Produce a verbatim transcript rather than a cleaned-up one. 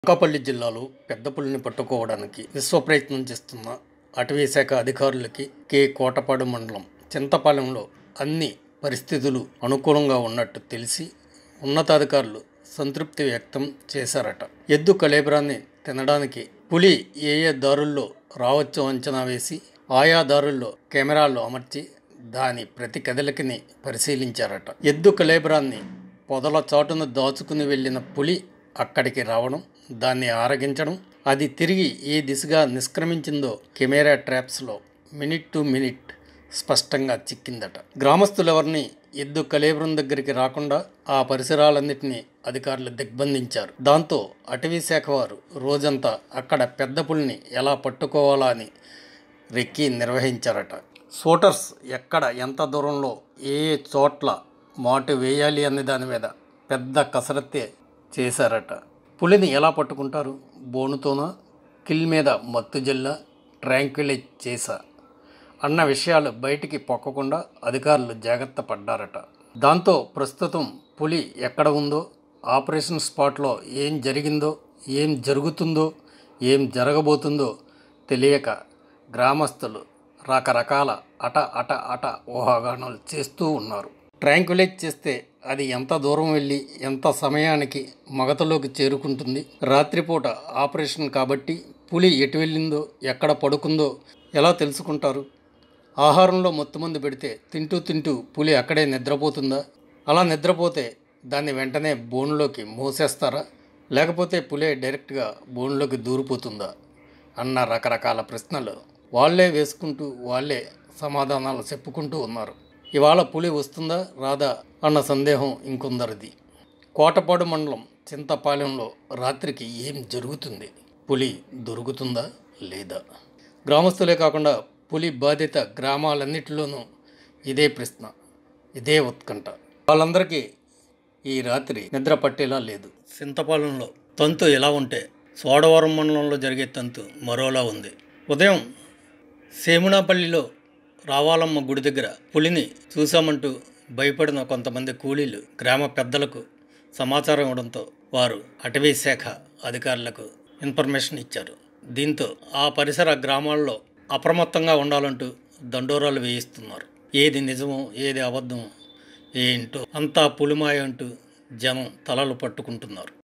అనకాపల్లి జిల్లాలో పెద్ద పులిని పట్టుకోవడానికి విశ్వ ప్రయత్నం చేస్తున్న అటవీ శాఖ అధికారులకి కె కోటపాడు మండలం చింతపాలెంలో అన్ని పరిస్థితులు అనుకూలంగా ఉన్నట్టు తెలిసి ఉన్నతాధికారులు సంతృప్తి వ్యక్తం చేశారట. ఎద్దు కళేబరాన్ని తినడానికి పులి ఏ ఏ దారుల్లో రావచ్చో అంచనా వేసి ఆయా దారుల్లో కెమెరాలు అమర్చి దాని ప్రతి కదలికని పరిశీలించారట. ఎద్దు కళేబరాన్ని పొదల చాటును దాచుకుని వెళ్ళిన పులి అక్కడికి రావడం, దాన్ని ఆరగించడం, అది తిరిగి ఏ దిశగా నిష్క్రమించిందో కెమెరా ట్రాప్స్లో మినిట్ టు మినిట్ స్పష్టంగా చిక్కిందట. గ్రామస్తులెవరిని ఎద్దు కళేబరం దగ్గరికి రాకుండా ఆ పరిసరాలన్నింటినీ అధికారులు దిగ్బంధించారు. దాంతో అటవీ శాఖ వారు రోజంతా అక్కడ పెద్ద పులిని ఎలా పట్టుకోవాలా అని రెక్కి నిర్వహించారట. షూటర్స్ ఎక్కడ ఎంత దూరంలో ఏ ఏ చోట్ల మాటు వేయాలి అనే దాని మీద పెద్ద కసరత్తే చేశారట. పులిని ఎలా పట్టుకుంటారు? బోనుతోనా, కిల్ మీద మత్తు జల్లా, ట్రాంక్విలైజ్ చేసా అన్న విషయాలు బయటికి పొక్కకుండా అధికారులు జాగ్రత్త పడ్డారట. దాంతో ప్రస్తుతం పులి ఎక్కడ ఉందో, ఆపరేషన్ స్పాట్లో ఏం జరిగిందో, ఏం జరుగుతుందో, ఏం జరగబోతుందో తెలియక గ్రామస్తులు రకరకాల అట అట అట ఊహాగానాలు చేస్తూ ఉన్నారు. ట్రాంక్విలైజ్ చేస్తే అది ఎంత దూరం వెళ్ళి ఎంత సమయానికి మగతలోకి చేరుకుంటుంది? రాత్రిపూట ఆపరేషన్ కాబట్టి పులి ఎటు వెళ్ళిందో, ఎక్కడ పడుకుందో ఎలా తెలుసుకుంటారు? ఆహారంలో మత్తుమందు పెడితే తింటూ తింటూ పులి అక్కడే నిద్రపోతుందా? అలా నిద్రపోతే దాన్ని వెంటనే బోన్లోకి మోసేస్తారా? లేకపోతే పులే డైరెక్ట్గా బోన్లోకి దూరిపోతుందా? అన్న రకరకాల ప్రశ్నలు వాళ్ళే వేసుకుంటూ వాళ్ళే సమాధానాలు చెప్పుకుంటూ ఉన్నారు. ఇవాళ పులి వస్తుందా రాదా అన్న సందేహం ఇంకొందరిది. కోటపాడు మండలం చింతపాలెంలో రాత్రికి ఏం జరుగుతుంది? పులి దొరుకుతుందా లేదా? గ్రామస్తులే కాకుండా పులి బాధిత గ్రామాలన్నిటిలోనూ ఇదే ప్రశ్న, ఇదే ఉత్కంఠ. వాళ్ళందరికీ ఈ రాత్రి నిద్ర పట్టేలా లేదు. చింతపాలెంలో తంతు ఎలా ఉంటే సోడవరం మండలంలో జరిగే తంతు మరోలా ఉంది. ఉదయం సేమునాపల్లిలో రావాలమ్మ గుడి దగ్గర పులిని చూశామంటూ భయపడిన కొంతమంది కూలీలు గ్రామ పెద్దలకు సమాచారం ఇవ్వడంతో వారు అటవీ శాఖ అధికారులకు ఇన్ఫర్మేషన్ ఇచ్చారు. దీంతో ఆ పరిసర గ్రామాల్లో అప్రమత్తంగా ఉండాలంటూ దండోరాలు వేయిస్తున్నారు. ఏది నిజమో ఏది అబద్ధమో ఏంటో అంతా పులిమాయ అంటూ జనం తలలు పట్టుకుంటున్నారు.